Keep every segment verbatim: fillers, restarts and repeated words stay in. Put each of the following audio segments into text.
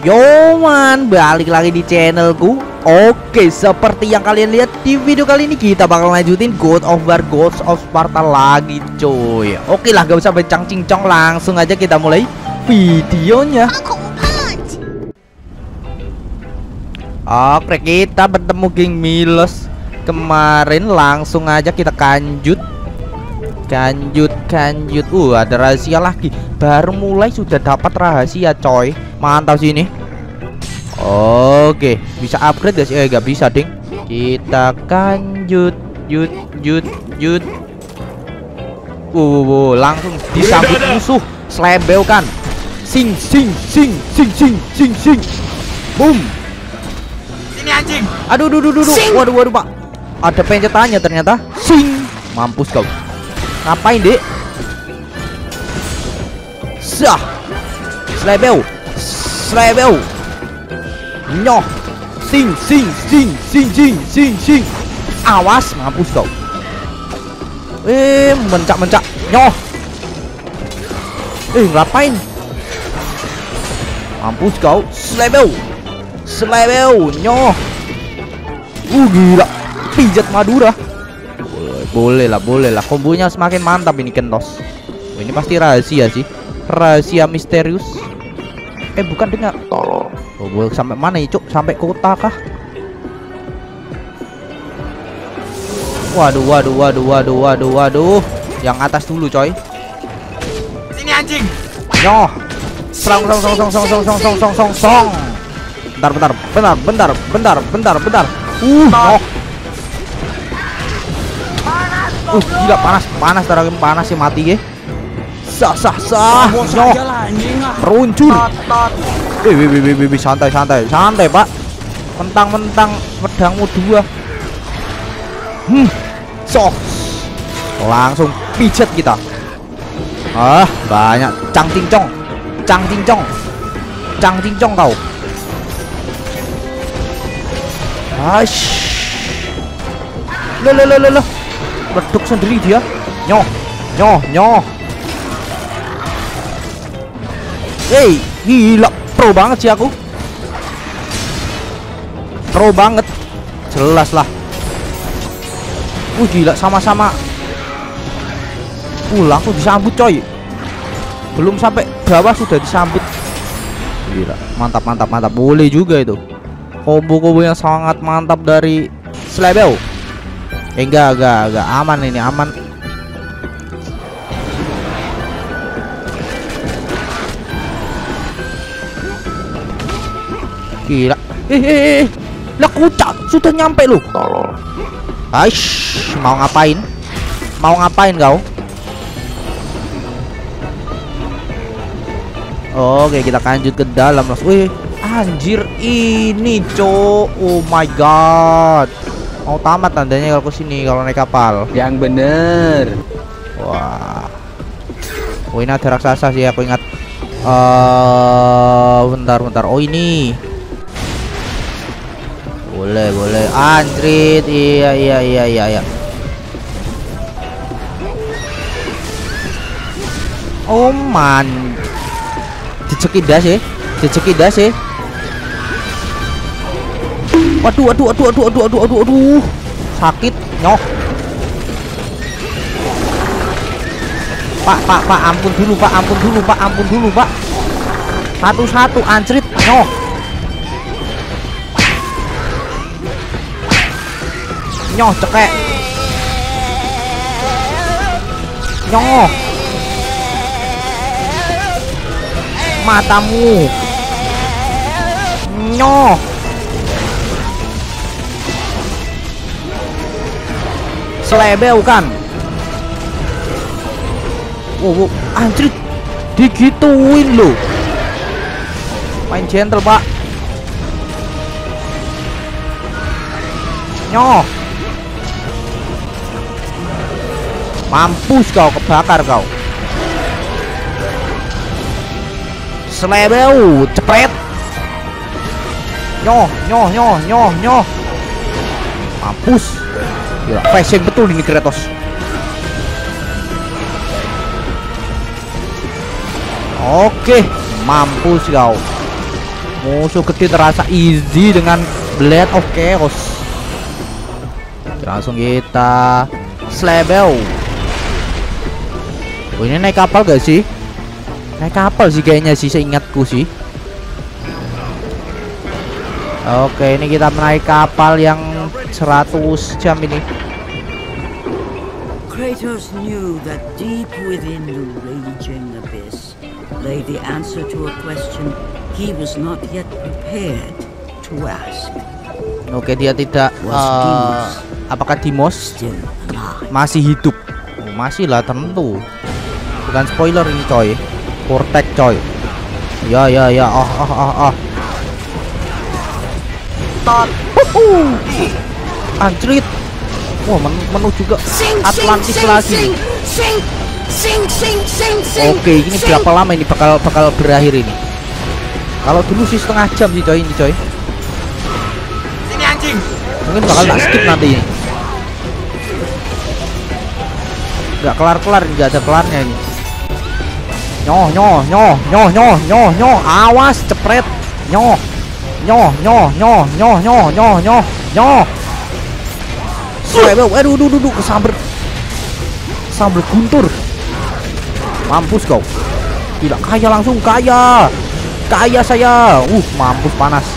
Yo man, balik lagi di channelku. Oke, seperti yang kalian lihat di video kali ini, kita bakal lanjutin God of War Ghost of Sparta lagi coy. Oke lah, gak usah becang cincong, langsung aja kita mulai videonya. Oke, kita bertemu geng Milos kemarin, langsung aja kita kanjut. Kanjut, kanjut. Uh, ada rahasia lagi. Baru mulai sudah dapat rahasia coy. Mantap sih ini. Oke, bisa upgrade guys. Eh, gak bisa ding. Kita kanjut, jut, jut, jut. Uh, langsung disambut musuh. Slebeu kan. Sing, sing, sing, sing, sing, sing, sing. Boom. Sini anjing. Aduh, duh, duh, duh, duh. Waduh, waduh, Pak. Ada pencetannya ternyata. Sing. Mampus kau. Ngapain, Dek? Sah. Slebeu. Slebeu. Nyoh. Sing, sing, sing, sing, sing, sing, sing. Awas, mampus kau. Eh, mencak-mencak. Nyoh. Eh, ngapain? Mampus kau. Slebeu. Slebeu. Nyoh. Uh, gila. Pijat Madura. Boleh lah, boleh lah. Kombonya semakin mantap ini Kentos. Oh, ini pasti rahasia sih. Rahasia misterius. Eh, bukan, dengar. Oh, boleh sampai mana ya, Cuk? Sampai kota kah? Waduh, waduh, waduh, waduh, waduh, waduh. Yang atas dulu, coy. Sini anjing. Nyoh. Song song song song song song song song song song song. Bentar, bentar, bentar, bentar, bentar, bentar, bentar. Uh, nyoh. Uh, gila panas, panas, terang panas sih, mati ya. Sah, sah, sah. Nyoh. Meruncur. Eh, wih, wih, wih, wih, santai, santai, santai, Pak. Mentang-mentang pedangmu dua. Hmm, sos. Langsung pijat kita. Ah, banyak. Cang cincong, cang cincong, cang cincong kau. Aish. Lo, lo, lo, lo, lo. Beduk sendiri dia. Nyoh, nyoh, nyoh. Hey, gila, pro banget sih aku. Pro banget. Jelas lah. Uh, gila, sama-sama. Uh, langsung disambut coy. Belum sampai bawah sudah disambut. Gila, mantap, mantap, mantap. Boleh juga itu. Combo-combo yang sangat mantap dari Slebeu. Eh, enggak, enggak, enggak. Aman ini, aman. Gila. Eh, eh, eh. Lah, kucak. Sudah nyampe lu. Aish, mau ngapain? Mau ngapain kau? Oke, kita lanjut ke dalam. Wih, anjir ini, cok. Oh my god. Mau tamat tandanya kalau kesini kalau naik kapal. Yang bener. Wah. Oh, ini ada raksasa sih, aku ingat. Uh, bentar, bentar. Oh, ini. Boleh, boleh. Anjrit. Iya, iya, iya, iya, iya. Oh man. Dicekidas ya. Dicekidas ya. Waduh, waduh, waduh, waduh, waduh, waduh, waduh, waduh. Sakit, nyoh. Pak, pak, pak, ampun dulu, pak, ampun dulu, pak, ampun dulu, pak. Satu-satu, anjrit, nyoh. Nyoh, cekek. Nyoh. Matamu. Nyoh. Slebeu kan. Wow, wow. Anjrit. Digituin loh. Main gentle, Pak. Nyoh. Mampus kau, kebakar kau. Slebeu, cepret. Nyoh, nyoh, nyoh, nyoh, nyoh. Mampus. Gila, fashion betul ini Kratos. Oke, mampus kau. Musuh gede terasa easy dengan Blade of Chaos. Langsung kita slebel. Oh, ini naik kapal gak sih? Naik kapal sih kayaknya sih, seingatku sih. Oke, ini kita menaik kapal yang seratus jam ini. Kratos knew that deep within the raging abyss lay the answer to a question he was not yet prepared to ask. Oke, dia tidak uh, apakah Deimos masih hidup? Oh, masih lah, tentu. Bukan spoiler ini coy. Vortex coy. Ya ya ya. Oh oh oh oh. Tot. Anjrit. Wah, men menuju juga Atlantis lagi. Oke, ini berapa lama ini bakal bakal berakhir ini? Kalau dulu sih setengah jam sih coy ini coy. Sini anjing. Mungkin bakal tak skip nanti ini. Gak kelar-kelar, nggak ada kelarnya ini. Nyoh nyoh nyoh nyoh nyoh nyoh nyoh, awas cepret. Nyoh nyoh nyoh nyoh nyoh nyoh nyoh nyoh nyoh. Aduh, aduh, aduh, aduh, kesamber, sambil guntur. Mampus kau. Tidak kaya langsung kaya, kaya saya. Uh, mampus panas.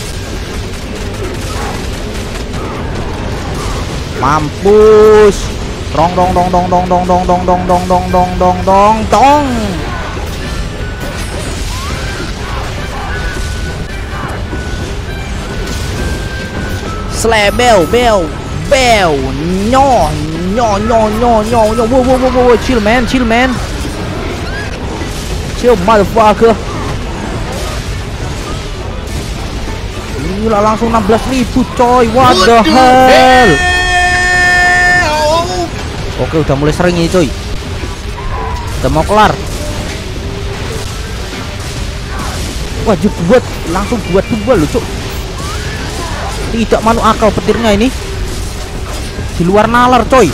Mampus. Dong dong dong dong dong dong dong dong dong dong dong dong dong dong dong. Slebel bel bel nyo nyo nyo nyo nyo nyo. Wow wow wow wow, chill man, chill man, chill motherfucker. Gila, langsung enam belas ribu coy. What the hell. Oke, udah mulai sering ini coy. Udah mau kelar. Wah, buat langsung buat dua loh cok. Tidak manu akal petirnya ini. Di luar nalar coy.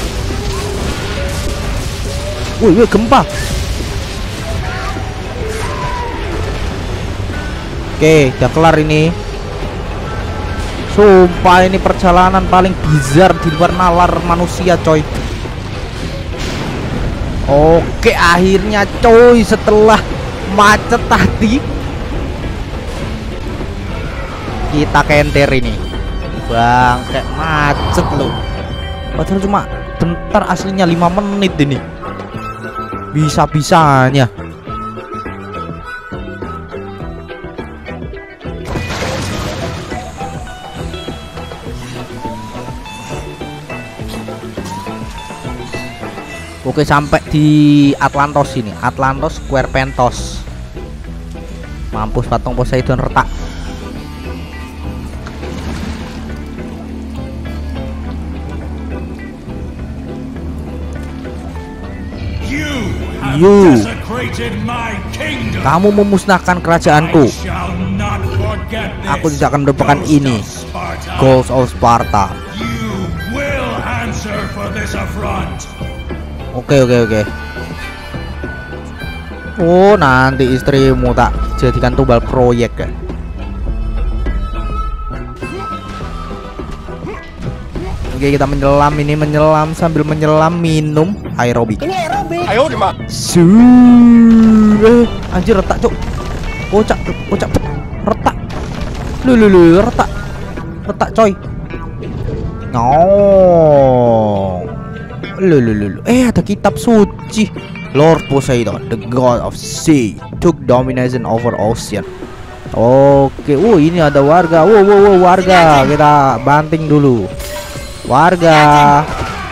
Wih, wih, gempa. Oke, udah kelar ini. Sumpah ini perjalanan paling bizar di luar nalar manusia coy. Oke, akhirnya coy, setelah macet tadi kita kenter ini. Bang, kayak macet loh. Padahal cuma bentar, aslinya lima menit ini. Bisa-bisanya. Oke, sampai di Atlantos ini, Atlantos Square Pentos. Mampus, patung Poseidon retak. You, kamu memusnahkan kerajaanku. Aku tidak akan melupakan ini. Ghost of Sparta. Oke oke oke. Oh, nanti istrimu tak jadikan tumbal proyek ya. Oke, kita menyelam ini, menyelam sambil menyelam minum aerobik. Ini aerobik. Ayo dimak. Su. Eh, anjir retak, Cuk. Kocak, kocak. Retak. Lu lu lu retak. Retak, coy. No. Lu lu lu. Eh, ada kitab suci. Lord Poseidon, the god of sea, took domination over ocean. Oke, oh ini ada warga. Wow, wow, wow, warga. Kita banting dulu. Warga.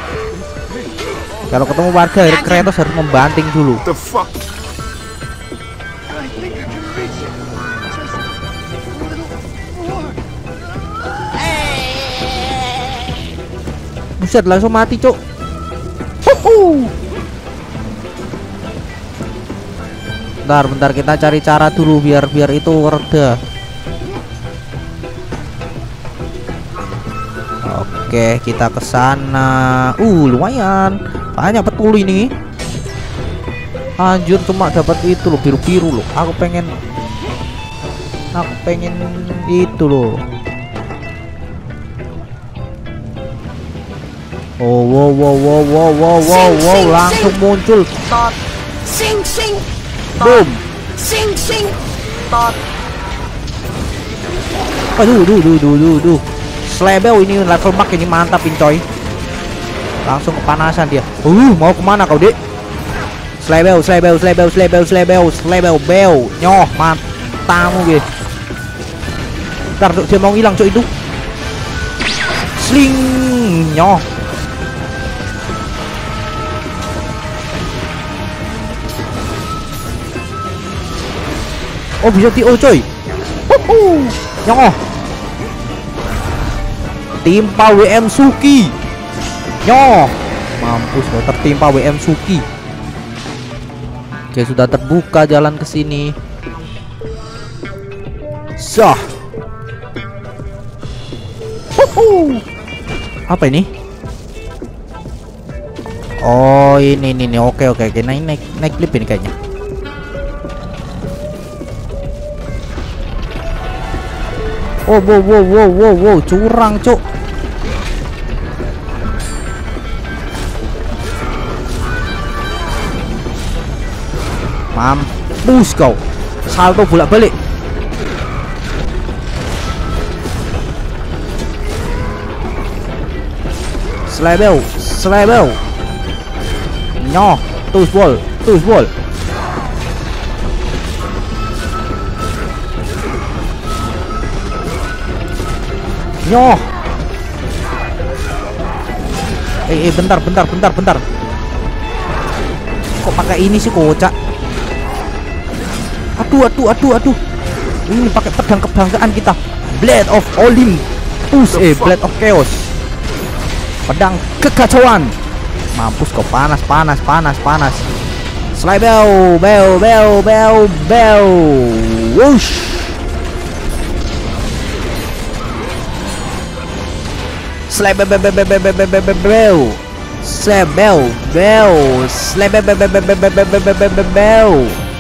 Kalau ketemu warga, Kratos harus membanting dulu. Buset, langsung mati, Cuk. Bentar, bentar, kita cari cara dulu biar biar itu reda. Oke, kita ke sana. Uh, lumayan. Banyak betul ini. Anjir, cuma dapat itu loh, biru-biru loh. Aku pengen Aku pengen itu loh. Oh, wow, wow, wow, wow, wow, wow, wow, langsung muncul. Tot. Sing sing Boom. sing sing. Tot. Aduh, duh, duh, duh, duh, duh. Slebel ini level max ini mantapin coy. Langsung kepanasan dia. Uh, mau kemana kau dek? Slebel, slebel, slebel, slebel, slebel, slebel, bel, nyoh, matamu gitu. Ntar Cuk, dia mau hilang Cuk itu. Sling, nyoh. Oh bisa T O coy. Wuhu, nyoh. Timpa W M Suki. Nyoh. Mampus lo, tertimpa W M Suki. Oke, sudah terbuka jalan ke sini. Sah. Wuhu. Apa ini? Oh, ini ini nih. Oke, oke, oke. Naik naik naik klip ini kayaknya. Oh, wow, wow, wow, wow, wow, curang, Cuk. Mampus kau. Salto bolak-balik. Slebel, slebel. Nyoh, tus bol, tus bol. Nyoh. Eh, eh, bentar, bentar, bentar, bentar. Kok pakai ini sih kocak? Aduh, aduh, aduh, aduh. Ini pakai pedang kebanggaan kita. Blade of Olympus, eh, Blade of Chaos. Pedang kekacauan. Mampus kok, panas, panas, panas, panas. Slebel, bel, bel, bel, bel. Whoosh. Slebel, bel, bel, bel, bel, bel, bel, bel, bel. Slebel, bel, slebel, bel, bel, bel, bel, bel, bel, bel, bel, bel, bel.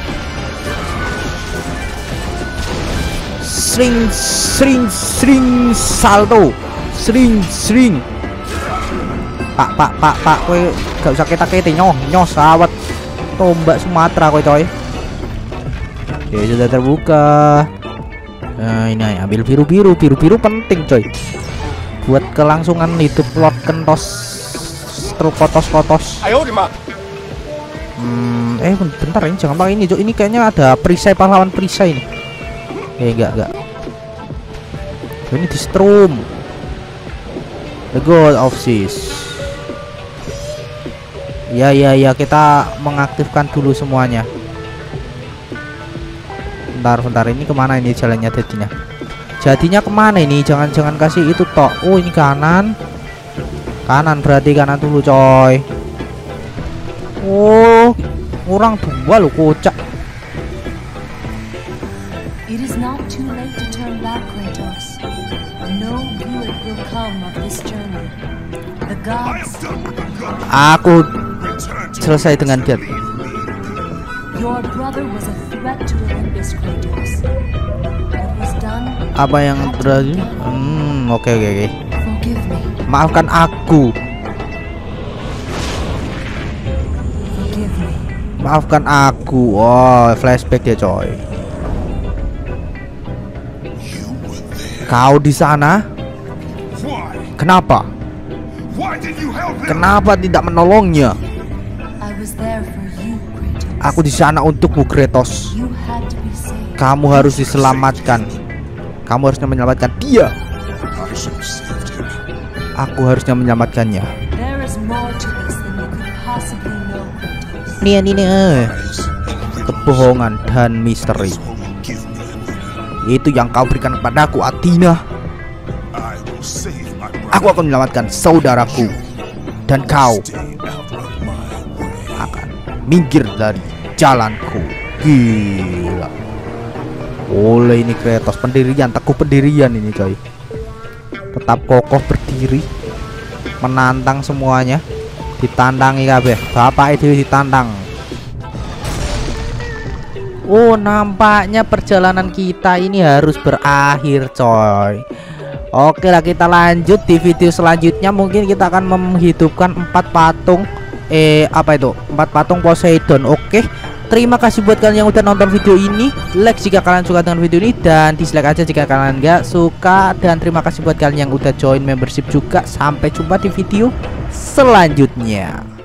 Sring, sring, sring, salto, sring, sring. Pak, pak, pak, pak, kowe gak usah kita-kita nyoh, nyoh sawat tombak Sumatera kowe coy. Oke, sudah terbuka. Nah, ini ambil biru-biru, biru-biru penting coy. Buat kelangsungan hidup plot kentos struk kotos-kotos. Ayo di mak. Hmm, eh bentar ini jangan pakai ini, Cok. Ini kayaknya ada perisai pahlawan perisai ini. Eh enggak, enggak. Ini di strum. The God of Sis. Ya ya ya, kita mengaktifkan dulu semuanya. Bentar bentar, ini kemana ini jalannya jadinya? Jadinya kemana ini? Jangan-jangan kasih itu tok. Oh ini kanan. Kanan berarti kanan dulu coy. Oh kurang dua lo kocak. It is not too late to turn back, Kratos. No good will come of this journey. The gods. Aku selesai dengan dia. Your brother was a threat to Olympus, Kratos. What was done? Apa yang terjadi? Hmm, oke oke oke. Forgive me. Maafkan aku. Forgive me. Maafkan aku. Oh, flashback ya coy. Kau di sana? Kenapa? Kenapa tidak menolongnya? I was there for you, Kratos. Aku di sana untukmu, Kratos. You had to be saved. Kamu harus diselamatkan. Kamu harusnya menyelamatkan dia. Aku harusnya menyelamatkannya. There is more to this than you could possibly know, Kratos. Ini ini eh. Kebohongan dan misteri. Itu yang kau berikan kepadaku, Athena. Aku akan menyelamatkan saudaraku. Dan kau akan minggir dari jalanku. Gila. Oleh ini Kratos, pendirian, teguh pendirian ini coy. Tetap kokoh berdiri, menantang semuanya. Ditandangi kabeh. Bapak itu ditantang. Oh, nampaknya perjalanan kita ini harus berakhir, coy. Oke lah, kita lanjut di video selanjutnya. Mungkin kita akan menghidupkan empat patung Eh apa itu? Empat patung Poseidon. Oke. Terima kasih buat kalian yang udah nonton video ini. Like jika kalian suka dengan video ini, dan dislike aja jika kalian nggak suka. Dan terima kasih buat kalian yang udah join membership juga. Sampai jumpa di video selanjutnya.